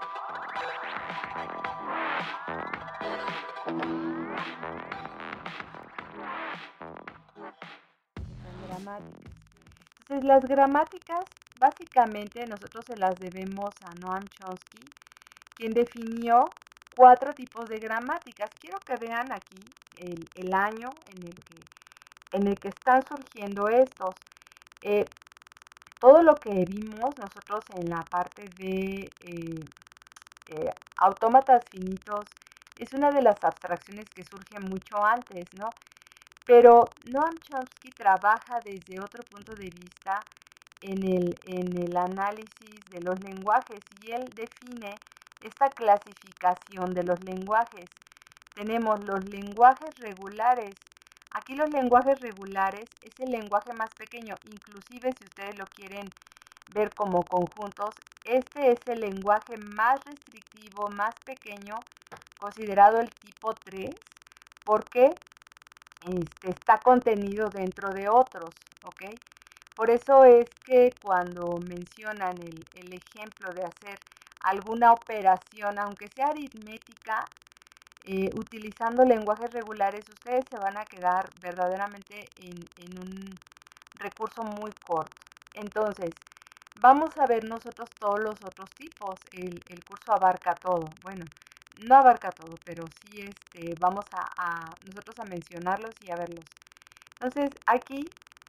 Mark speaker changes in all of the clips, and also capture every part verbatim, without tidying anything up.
Speaker 1: Gramáticas. Entonces, las gramáticas básicamente nosotros se las debemos a Noam Chomsky, quien definió cuatro tipos de gramáticas. Quiero que vean aquí el, el año en el, que, en el que están surgiendo estos. Eh, todo lo que vimos nosotros en la parte de eh, eh, autómatas finitos es una de las abstracciones que surge mucho antes, ¿no? Pero Noam Chomsky trabaja desde otro punto de vista en el, en el análisis de los lenguajes y él define esta clasificación de los lenguajes. Tenemos los lenguajes regulares. Aquí los lenguajes regulares es el lenguaje más pequeño, inclusive si ustedes lo quieren ver como conjuntos, este es el lenguaje más restrictivo, más pequeño, considerado el tipo tres, porque este, está contenido dentro de otros, ¿ok? Por eso es que cuando mencionan el, el ejemplo de hacer alguna operación, aunque sea aritmética, eh, utilizando lenguajes regulares, ustedes se van a quedar verdaderamente en, en un recurso muy corto. Entonces, vamos a ver nosotros todos los otros tipos. El, el curso abarca todo. Bueno, no abarca todo, pero sí este, vamos a, a nosotros a mencionarlos y a verlos. Entonces, aquí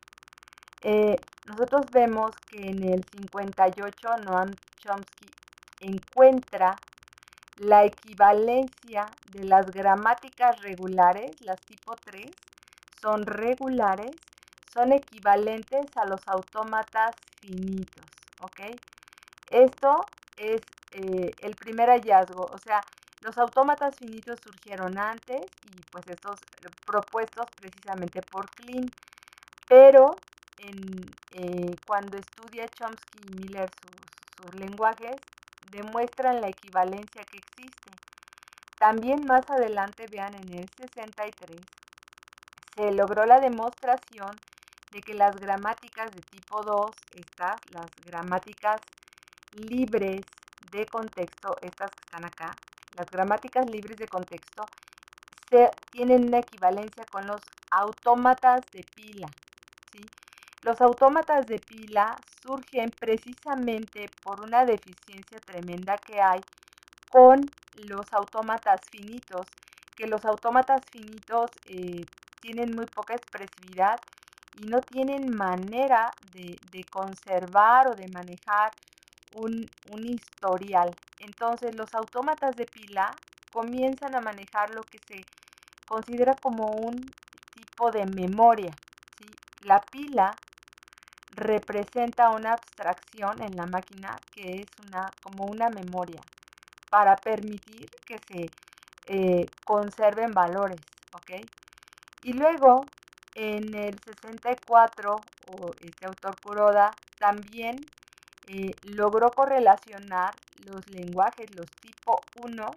Speaker 1: eh, nosotros vemos que en el cincuenta y ocho Noam Chomsky encuentra la equivalencia de las gramáticas regulares, las tipo tres, son regulares, son equivalentes a los autómatas finitos, ¿ok? Esto es eh, el primer hallazgo, o sea, los autómatas finitos surgieron antes y pues estos propuestos precisamente por Kleene, pero en, eh, cuando estudia Chomsky y Miller sus, sus lenguajes, demuestran la equivalencia que existe. También más adelante, vean, en el sesenta y tres, se logró la demostración de que las gramáticas de tipo dos, estas, las gramáticas libres de contexto, estas que están acá, las gramáticas libres de contexto, se, tienen una equivalencia con los autómatas de pila, ¿sí? Los autómatas de pila surgen precisamente por una deficiencia tremenda que hay con los autómatas finitos, que los autómatas finitos eh, tienen muy poca expresividad y no tienen manera de, de conservar o de manejar un, un historial. Entonces los autómatas de pila comienzan a manejar lo que se considera como un tipo de memoria, ¿sí? La pila representa una abstracción en la máquina que es una, como una memoria para permitir que se eh, conserven valores, ¿ok? Y luego, en el sesenta y cuatro, o este autor Kuroda también eh, logró correlacionar los lenguajes, los tipo uno,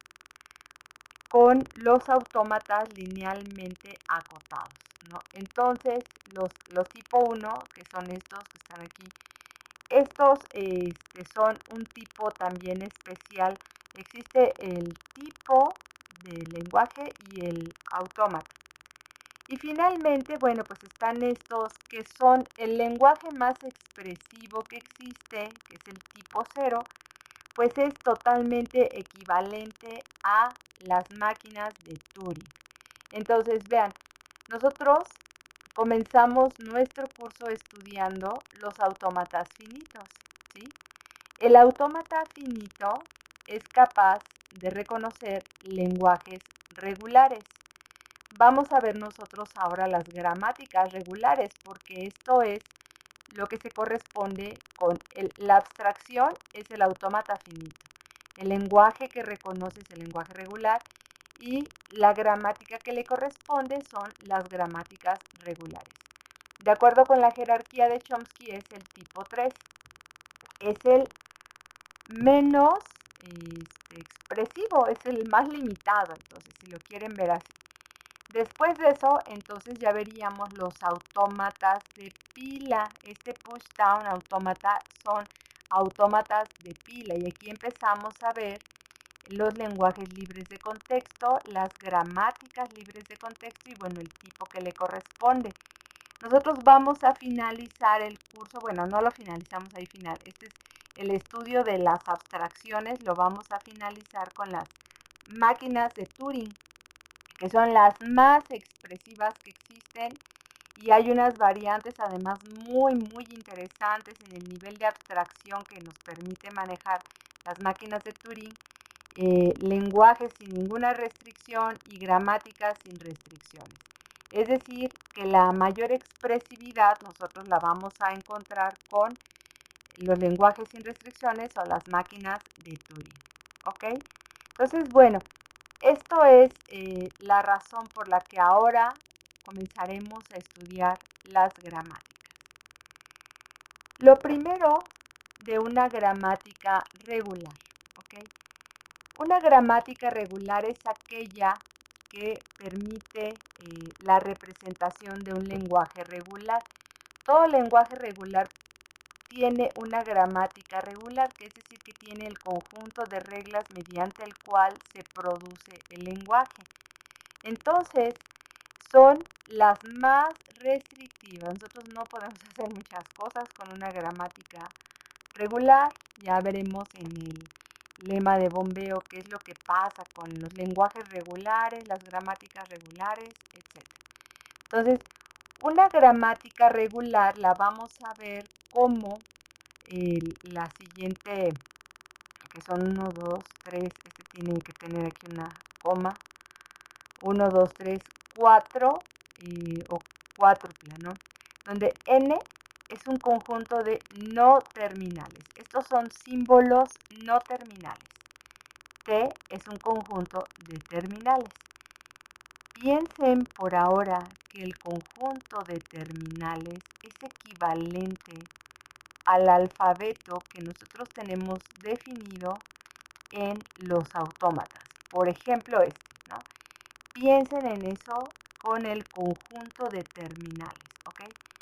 Speaker 1: con los autómatas linealmente acotados, ¿no? Entonces, los, los tipo uno, que son estos que están aquí, estos este, son un tipo también especial. Existe el tipo de lenguaje y el autómata. Y finalmente, bueno, pues están estos que son el lenguaje más expresivo que existe, que es el tipo cero, pues es totalmente equivalente a las máquinas de Turing. Entonces, vean, nosotros comenzamos nuestro curso estudiando los autómatas finitos, ¿sí? El autómata finito es capaz de reconocer lenguajes regulares. Vamos a ver nosotros ahora las gramáticas regulares, porque esto es lo que se corresponde con el, la abstracción, es el autómata finito. El lenguaje que reconoce es el lenguaje regular y la gramática que le corresponde son las gramáticas regulares. De acuerdo con la jerarquía de Chomsky es el tipo tres. Es el menos este, expresivo, es el más limitado, entonces si lo quieren ver así. Después de eso, entonces ya veríamos los autómatas de pila. Este push down autómata son autómatas de pila. Y aquí empezamos a ver los lenguajes libres de contexto, las gramáticas libres de contexto y bueno, el tipo que le corresponde. Nosotros vamos a finalizar el curso, bueno, no lo finalizamos ahí final, este es el estudio de las abstracciones, lo vamos a finalizar con las máquinas de Turing, que son las más expresivas que existen y hay unas variantes además muy, muy interesantes en el nivel de abstracción que nos permite manejar las máquinas de Turing, eh, lenguajes sin ninguna restricción y gramáticas sin restricciones. Es decir, que la mayor expresividad nosotros la vamos a encontrar con los lenguajes sin restricciones o las máquinas de Turing. ¿Ok? Entonces, bueno, esto es eh, la razón por la que ahora comenzaremos a estudiar las gramáticas. Lo primero de una gramática regular. ¿Ok? Una gramática regular es aquella que permite eh, la representación de un lenguaje regular. Todo lenguaje regular tiene una gramática regular, que es decir, que tiene el conjunto de reglas mediante el cual se produce el lenguaje. Entonces, son las más restrictivas. Nosotros no podemos hacer muchas cosas con una gramática regular. Ya veremos en el lema de bombeo qué es lo que pasa con los lenguajes regulares, las gramáticas regulares, etcétera. Entonces, una gramática regular la vamos a ver como eh, la siguiente, que son uno, dos, tres, este tiene que tener aquí una coma, uno, dos, tres, cuatro eh, o cuádrupla, ¿no? Donde n es un conjunto de no terminales. Estos son símbolos no terminales. T es un conjunto de terminales. Piensen por ahora que el conjunto de terminales es equivalente al alfabeto que nosotros tenemos definido en los autómatas. Por ejemplo, este, ¿no? Piensen en eso con el conjunto de terminales, ¿ok?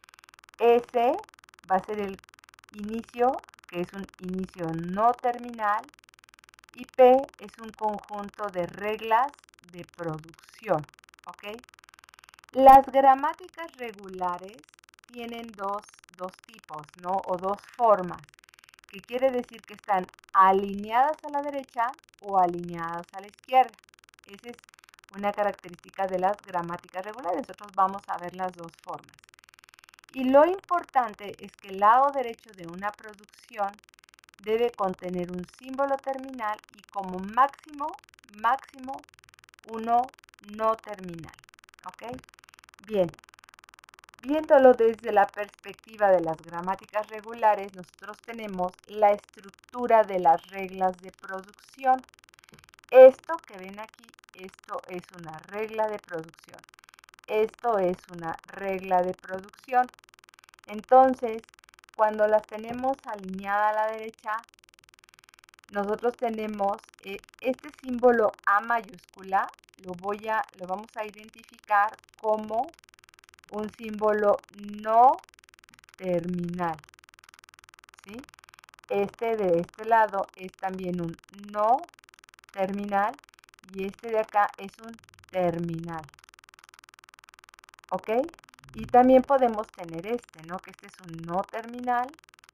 Speaker 1: S va a ser el inicio, que es un inicio no terminal, y P es un conjunto de reglas de producción, ¿ok? Las gramáticas regulares tienen dos, dos tipos, ¿no? O dos formas, que quiere decir que están alineadas a la derecha o alineadas a la izquierda. Esa es una característica de las gramáticas regulares. Nosotros vamos a ver las dos formas. Y lo importante es que el lado derecho de una producción debe contener un símbolo terminal y como máximo, máximo, uno no terminal. ¿Ok? Bien, viéndolo desde la perspectiva de las gramáticas regulares, nosotros tenemos la estructura de las reglas de producción. Esto que ven aquí, esto es una regla de producción. Esto es una regla de producción. Entonces, cuando las tenemos alineada a la derecha, nosotros tenemos eh, este símbolo A mayúscula, lo, voy a, lo vamos a identificar como un símbolo no terminal, ¿sí? Este de este lado es también un no terminal y este de acá es un terminal, ¿ok? Y también podemos tener este, ¿no? Que este es un no terminal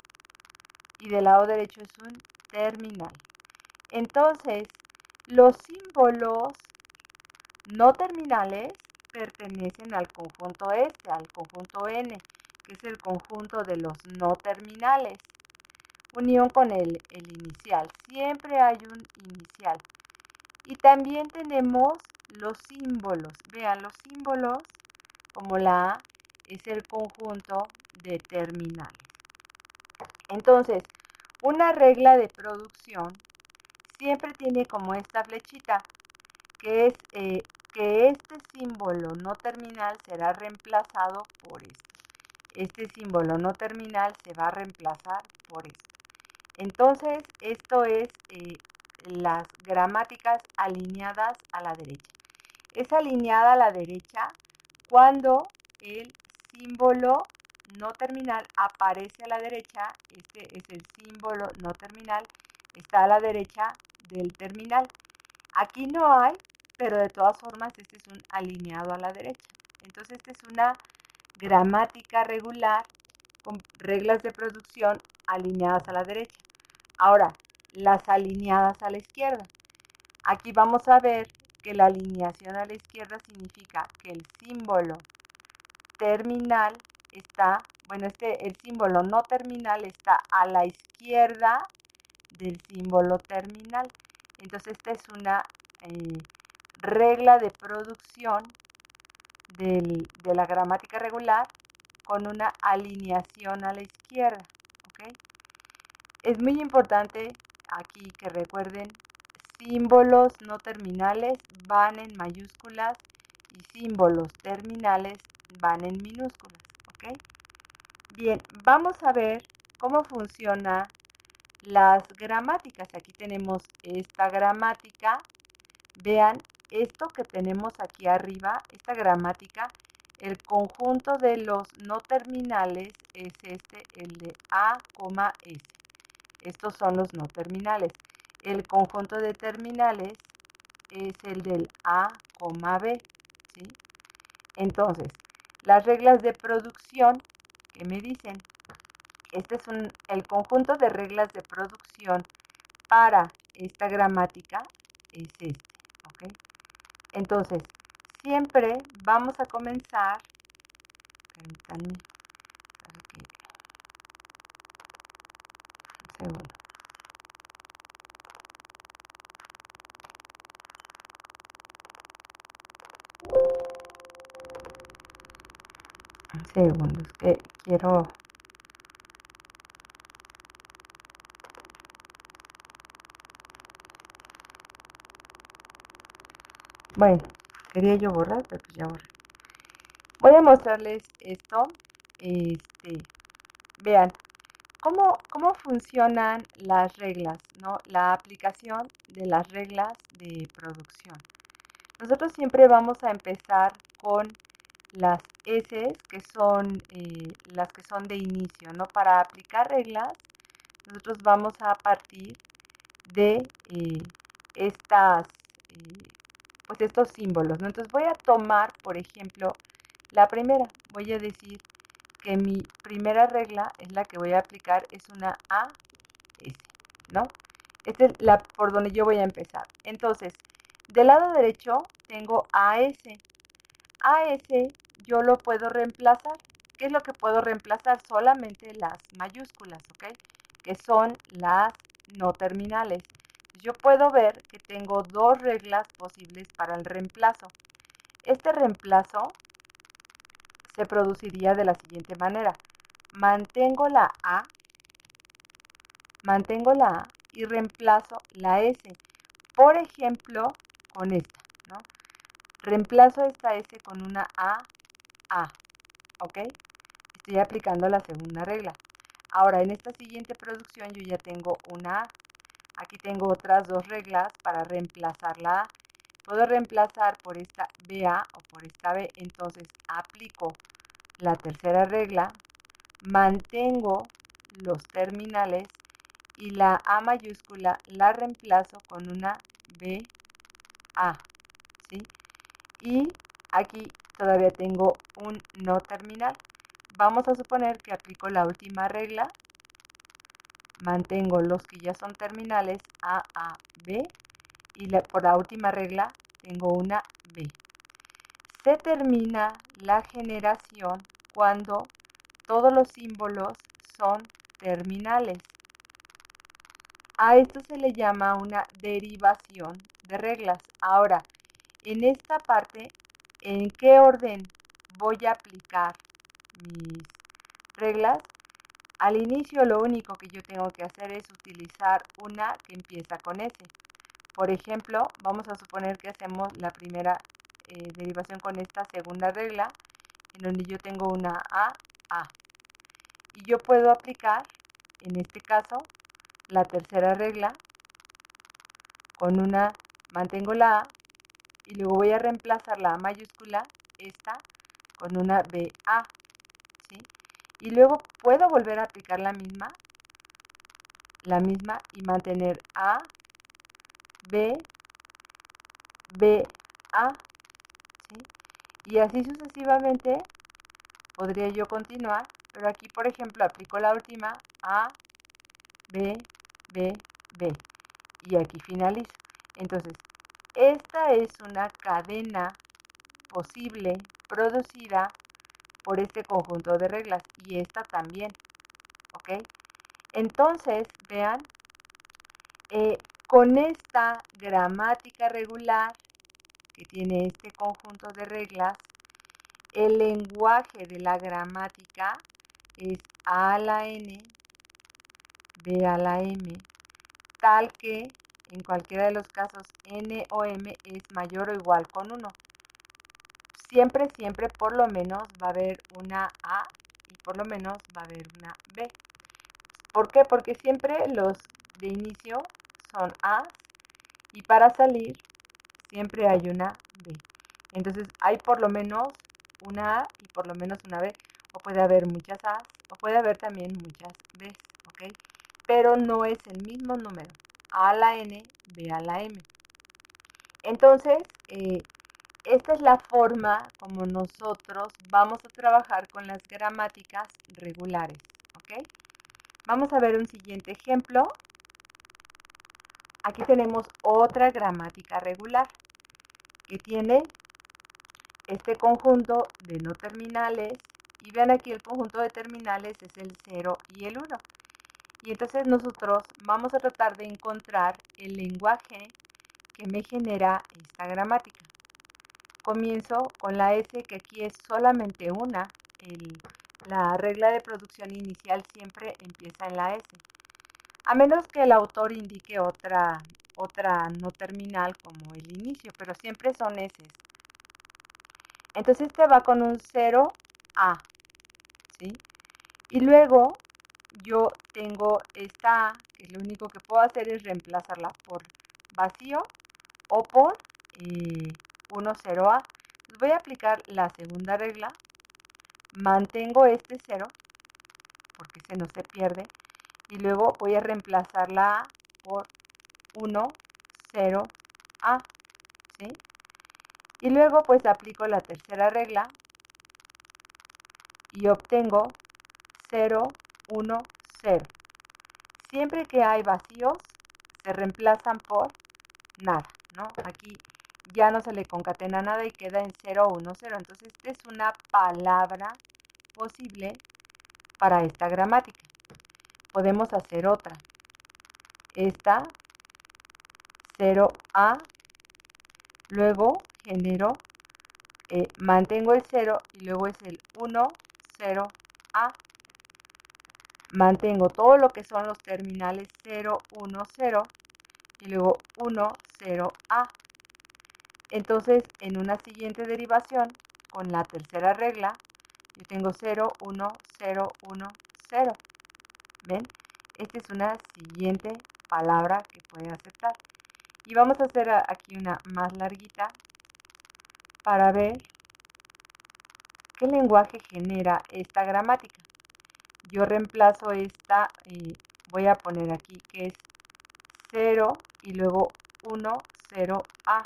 Speaker 1: y del lado derecho es un terminal. Entonces, los símbolos no terminales pertenecen al conjunto este, al conjunto N, que es el conjunto de los no terminales. Unión con el, el inicial. Siempre hay un inicial. Y también tenemos los símbolos. Vean, los símbolos, como la A, es el conjunto de terminales. Entonces, una regla de producción siempre tiene como esta flechita, que es eh, que este símbolo no terminal será reemplazado por esto. Este símbolo no terminal se va a reemplazar por esto. Entonces, esto es eh, las gramáticas alineadas a la derecha. Es alineada a la derecha cuando el símbolo no terminal aparece a la derecha, este es el símbolo no terminal, está a la derecha del terminal. Aquí no hay, pero de todas formas este es un alineado a la derecha. Entonces esta es una gramática regular con reglas de producción alineadas a la derecha. Ahora, las alineadas a la izquierda. Aquí vamos a ver que la alineación a la izquierda significa que el símbolo terminal está, bueno, este, el símbolo no terminal está a la izquierda del símbolo terminal. Entonces esta es una eh, regla de producción del, de la gramática regular con una alineación a la izquierda, ¿ok? Es muy importante aquí que recuerden, símbolos no terminales van en mayúsculas y símbolos terminales van en minúsculas, ¿ok? Bien, vamos a ver cómo funciona las gramáticas. Aquí tenemos esta gramática. Vean esto que tenemos aquí arriba, esta gramática. El conjunto de los no terminales es este, el de A, S. Estos son los no terminales. El conjunto de terminales es el del A, B. ¿Sí? Entonces, las reglas de producción, ¿qué me dicen? Este es un, el conjunto de reglas de producción para esta gramática es este, ¿ok? Entonces, siempre vamos a comenzar, permítanme, para que, un segundo. Un segundo, es que quiero... Bueno, quería yo borrar, pero pues ya borré. Voy a mostrarles esto. Este, vean cómo, cómo funcionan las reglas, ¿no? La aplicación de las reglas de producción. Nosotros siempre vamos a empezar con las S, que son eh, las que son de inicio, ¿no? Para aplicar reglas, nosotros vamos a partir de eh, estas, eh, pues estos símbolos, ¿no? Entonces voy a tomar, por ejemplo, la primera. Voy a decir que mi primera regla es la que voy a aplicar, es una A S, ¿no? Esta es la por donde yo voy a empezar. Entonces, del lado derecho tengo A S. A S yo lo puedo reemplazar. ¿Qué es lo que puedo reemplazar? Solamente las mayúsculas, ¿ok? Que son las no terminales. Yo puedo ver que tengo dos reglas posibles para el reemplazo. Este reemplazo se produciría de la siguiente manera. Mantengo la A, mantengo la A y reemplazo la S. Por ejemplo, con esta, ¿no? Reemplazo esta S con una A, A, ¿ok? Estoy aplicando la segunda regla. Ahora, en esta siguiente producción yo ya tengo una A. Aquí tengo otras dos reglas para reemplazar la A. Puedo reemplazar por esta B A o por esta B. Entonces, aplico la tercera regla, mantengo los terminales y la A mayúscula la reemplazo con una B A, ¿sí? Y aquí todavía tengo un no terminal. Vamos a suponer que aplico la última regla, mantengo los que ya son terminales A, A, B, y la, por la última regla tengo una B. Se termina la generación cuando todos los símbolos son terminales. A esto se le llama una derivación de reglas. Ahora, en esta parte, ¿en qué orden voy a aplicar mis reglas? Al inicio lo único que yo tengo que hacer es utilizar una que empieza con S. Por ejemplo, vamos a suponer que hacemos la primera eh, derivación con esta segunda regla, en donde yo tengo una A, A. Y yo puedo aplicar, en este caso, la tercera regla con una, mantengo la A, y luego voy a reemplazar la A mayúscula, esta, con una B A, ¿sí? y luego puedo volver a aplicar la misma, la misma y mantener A, B, B, A, ¿sí? Y así sucesivamente podría yo continuar, pero aquí por ejemplo aplico la última, A, B, B, B, y aquí finalizo. Entonces, esta es una cadena posible producida por este conjunto de reglas y esta también, ¿ok? Entonces, vean, eh, con esta gramática regular que tiene este conjunto de reglas, el lenguaje de la gramática es A a la N, B a la M, tal que en cualquiera de los casos N o M es mayor o igual con uno. Siempre, siempre por lo menos va a haber una A y por lo menos va a haber una B. ¿Por qué? Porque siempre los de inicio son A y para salir siempre hay una B. Entonces hay por lo menos una A y por lo menos una B, o puede haber muchas A's o puede haber también muchas B's, ¿ok? Pero no es el mismo número, A a la N, B a la M. Entonces, eh, esta es la forma como nosotros vamos a trabajar con las gramáticas regulares, ¿ok? Vamos a ver un siguiente ejemplo. Aquí tenemos otra gramática regular que tiene este conjunto de no terminales y vean aquí el conjunto de terminales es el cero y el uno. Y entonces nosotros vamos a tratar de encontrar el lenguaje que me genera esta gramática. Comienzo con la S, que aquí es solamente una. El, la regla de producción inicial siempre empieza en la S. A menos que el autor indique otra, otra no terminal como el inicio, pero siempre son S. Entonces este va con un cero A, ¿sí? Y luego yo tengo esta A, que lo único que puedo hacer es reemplazarla por vacío o por eh, uno cero A. Voy a aplicar la segunda regla, mantengo este cero, porque ese no se pierde, y luego voy a reemplazar la A por uno cero A, ¿sí? Y luego pues aplico la tercera regla y obtengo cero, uno, cero. Siempre que hay vacíos, se reemplazan por nada, ¿no? Aquí ya no se le concatena nada y queda en cero, uno, cero. Entonces, esta es una palabra posible para esta gramática. Podemos hacer otra. Esta, cero A, luego genero, eh, mantengo el cero y luego es el uno, cero A. Mantengo todo lo que son los terminales cero, uno, cero y luego uno, cero A. Entonces, en una siguiente derivación, con la tercera regla, yo tengo cero, uno, cero, uno, cero. ¿Ven? Esta es una siguiente palabra que puede aceptar. Y vamos a hacer aquí una más larguita para ver qué lenguaje genera esta gramática. Yo reemplazo esta y voy a poner aquí que es cero y luego uno, cero A.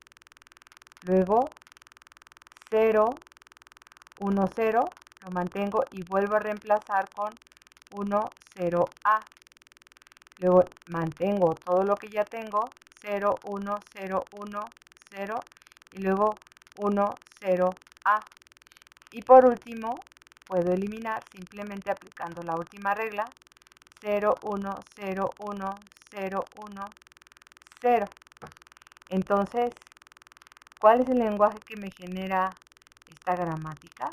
Speaker 1: Luego cero, uno, cero, lo mantengo y vuelvo a reemplazar con uno, cero A. Luego mantengo todo lo que ya tengo, cero, uno, cero, uno, cero y luego uno, cero A. Y por último, puedo eliminar simplemente aplicando la última regla, cero, uno, cero, uno, cero, uno, cero. Entonces, ¿cuál es el lenguaje que me genera esta gramática?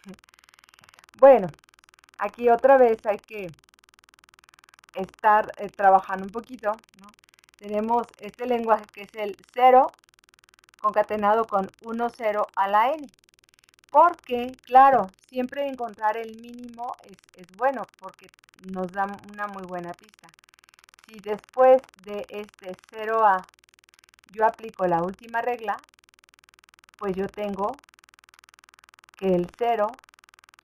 Speaker 1: Bueno, aquí otra vez hay que estar eh, trabajando un poquito, ¿no? Tenemos este lenguaje que es el cero concatenado con uno, cero a la n. Porque, claro, siempre encontrar el mínimo es, es bueno porque nos da una muy buena pista. Si después de este cero A yo aplico la última regla, pues yo tengo que el cero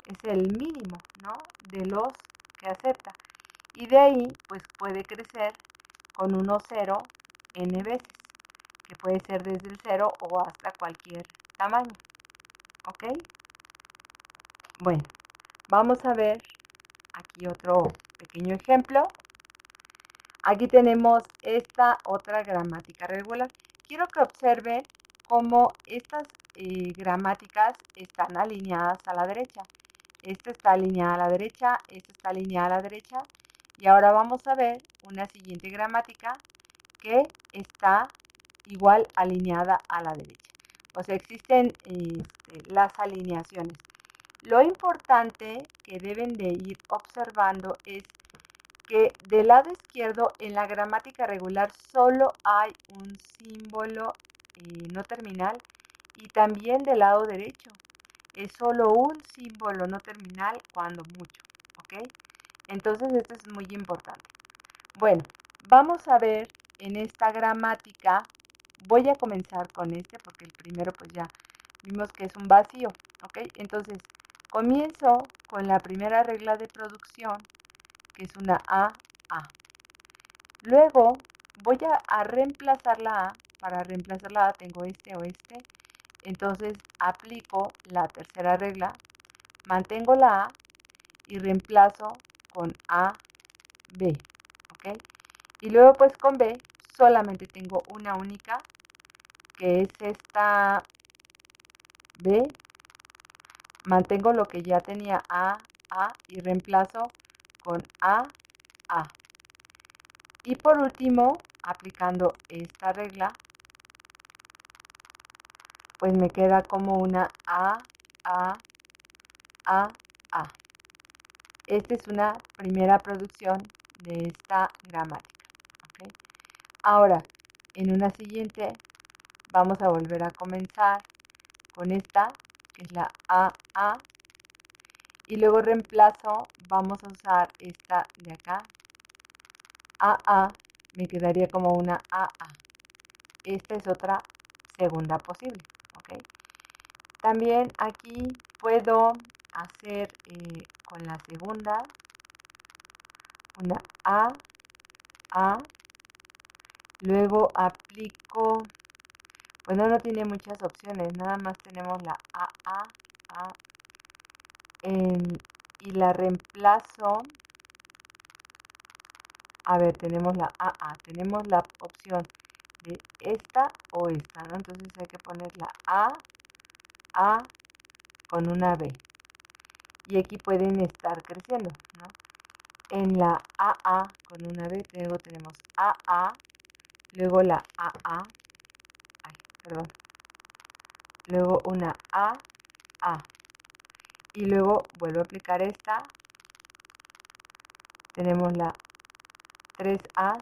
Speaker 1: es el mínimo, ¿no?, de los que acepta. Y de ahí, pues puede crecer con uno cero n veces, que puede ser desde el cero o hasta cualquier tamaño. ¿Ok? Bueno, vamos a ver aquí otro pequeño ejemplo. Aquí tenemos esta otra gramática regular. Quiero que observen cómo estas eh, gramáticas están alineadas a la derecha. Esta está alineada a la derecha, esta está alineada a la derecha. Y ahora vamos a ver una siguiente gramática que está igual alineada a la derecha. O sea, existen este, las alineaciones. Lo importante que deben de ir observando es que del lado izquierdo en la gramática regular solo hay un símbolo eh, no terminal, y también del lado derecho es solo un símbolo no terminal cuando mucho, ¿ok? Entonces esto es muy importante. Bueno, vamos a ver en esta gramática, voy a comenzar con este porque el primero pues ya vimos que es un vacío, ¿ok? Entonces comienzo con la primera regla de producción, que es una A, A. Luego voy a, a reemplazar la A. Para reemplazar la A tengo este o este. Entonces aplico la tercera regla, mantengo la A y reemplazo con A, B. ¿Ok? Y luego pues con B solamente tengo una única, que es esta B. Mantengo lo que ya tenía A, A y reemplazo con A, A. Y por último, aplicando esta regla, pues me queda como una A, A, A, A. Esta es una primera producción de esta gramática. ¿Okay? Ahora, en una siguiente, vamos a volver a comenzar con esta, que es la A, A. Y luego reemplazo, vamos a usar esta de acá. A, A, me quedaría como una A, A. Esta es otra segunda posible. ¿Okay? También aquí puedo hacer eh, con la segunda una A, A, luego aplico, bueno, no tiene muchas opciones, nada más tenemos la A, A, A, en, y la reemplazo, a ver, tenemos la A, A, tenemos la opción de esta o esta, ¿no? Entonces hay que poner la A, A con una B. Y aquí pueden estar creciendo, ¿no? En la A A con una B, luego tenemos A A, luego la A A, ay, perdón, luego una A A, y luego vuelvo a aplicar esta, tenemos la tres A's,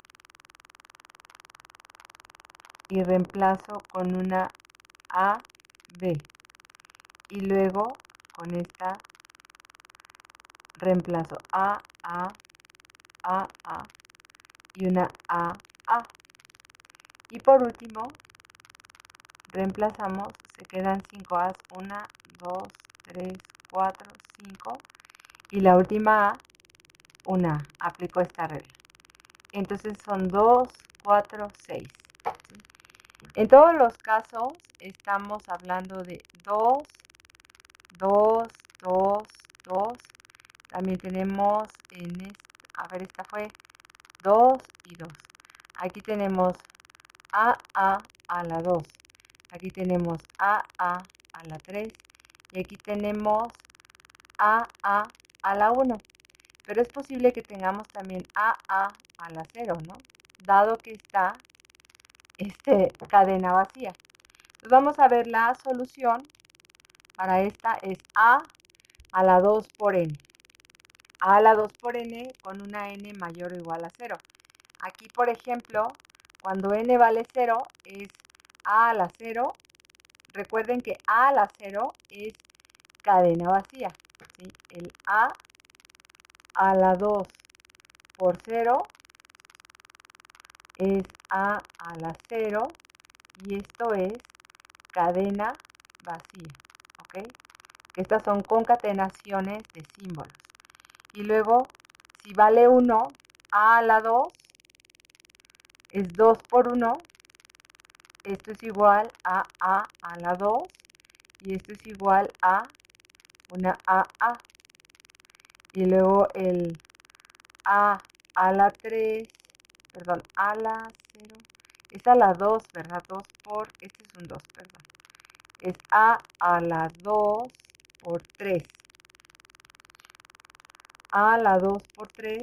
Speaker 1: y reemplazo con una A B, y luego con esta reemplazo A A, A A, y una A A. Y por último, reemplazamos, se quedan cinco A's, una, dos, tres, cuatro, cinco. Y la última A, una A. Aplico esta regla. Entonces son dos, cuatro, seis. ¿Sí? En todos los casos estamos hablando de dos, dos, dos, dos. También tenemos en esta, a ver, esta fue dos y dos. Aquí tenemos A, A a la dos. Aquí tenemos A, A a la tres. Y aquí tenemos A, A a la uno. Pero es posible que tengamos también A, A a la cero, ¿no? Dado que está este, cadena vacía. Entonces vamos a ver la solución para esta es A a la dos por n. A a la dos por n con una n mayor o igual a cero. Aquí, por ejemplo, cuando n vale cero es A a la cero. Recuerden que A a la cero es cadena vacía. ¿Sí? El A a la dos por cero es A a la cero y esto es cadena vacía. ¿Ok? que estas son concatenaciones de símbolos. Y luego, si vale uno, A a la dos es dos por uno. Esto es igual a A a la dos. Y esto es igual a una A A. Y luego el A a la tres, perdón, a la cero, es a la dos, ¿verdad? dos por, este es un dos, perdón. Es A a la dos por tres. A a la dos por tres.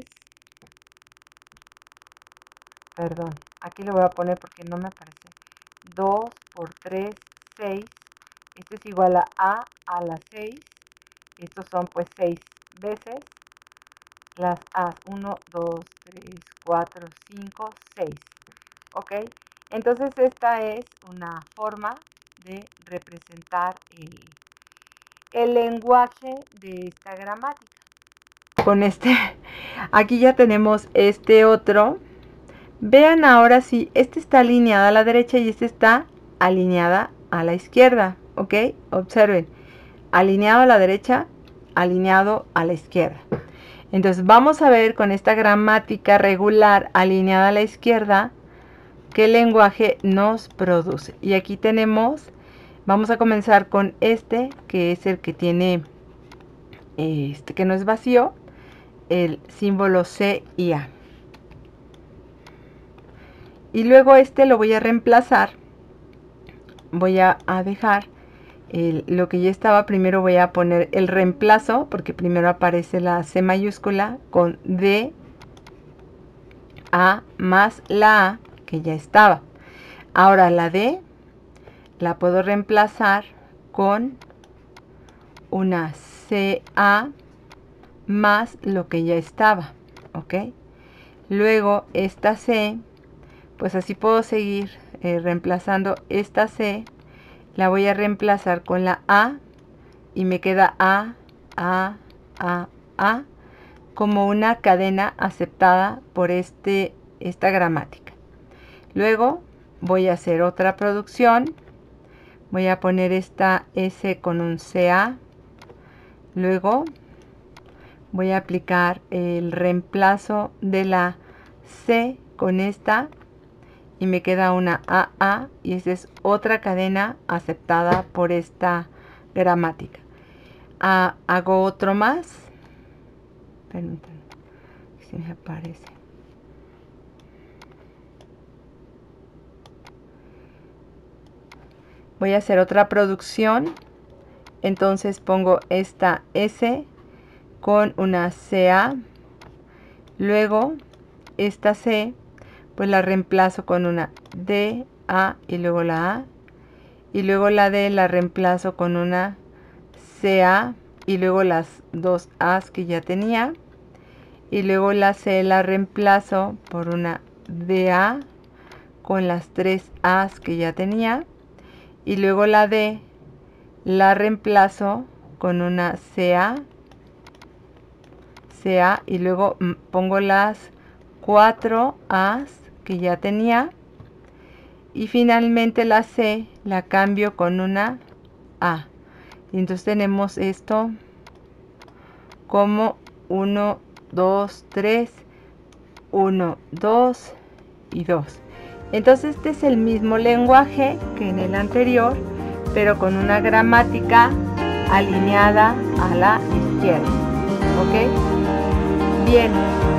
Speaker 1: Perdón, aquí lo voy a poner porque no me aparece. dos por tres, seis. Esto es igual a A a la seis. Estos son pues seis veces las A. uno, dos, tres, cuatro, cinco, seis. ¿Ok? Entonces esta es una forma de representar el, el lenguaje de esta gramática. Con este, aquí ya tenemos este otro. Vean ahora si este está alineada a la derecha y este está alineada a la izquierda. ¿Ok? Observen. Alineado a la derecha, alineado a la izquierda. Entonces vamos a ver con esta gramática regular alineada a la izquierda qué lenguaje nos produce. Y aquí tenemos, vamos a comenzar con este, que es el que tiene, este que no es vacío, el símbolo C y A. Y luego este lo voy a reemplazar, voy a, a dejar el, lo que ya estaba, primero voy a poner el reemplazo, porque primero aparece la C mayúscula con D, A más la A, que ya estaba. Ahora la D la puedo reemplazar con una C A más lo que ya estaba, ¿ok? Luego esta C, pues así puedo seguir eh, reemplazando esta C, la voy a reemplazar con la A y me queda A, A, A, A, como una cadena aceptada por este, esta gramática. Luego voy a hacer otra producción, voy a poner esta S con un C A, luego voy a aplicar el reemplazo de la C con esta y me queda una A A y esta es otra cadena aceptada por esta gramática. Ah, hago otro más, permítanme, si me aparece. Voy a hacer otra producción, entonces pongo esta S con una C A, luego esta C pues la reemplazo con una D, A y luego la A, y luego la D la reemplazo con una C A y luego las dos A's que ya tenía, y luego la C la reemplazo por una D A con las tres A's que ya tenía, y luego la D la reemplazo con una C A, C A y luego pongo las cuatro A's que ya tenía, y finalmente la C la cambio con una A. Y entonces tenemos esto como uno, dos, tres, uno, dos y dos. Entonces este es el mismo lenguaje que en el anterior, pero con una gramática alineada a la izquierda. ¿Ok? Bien.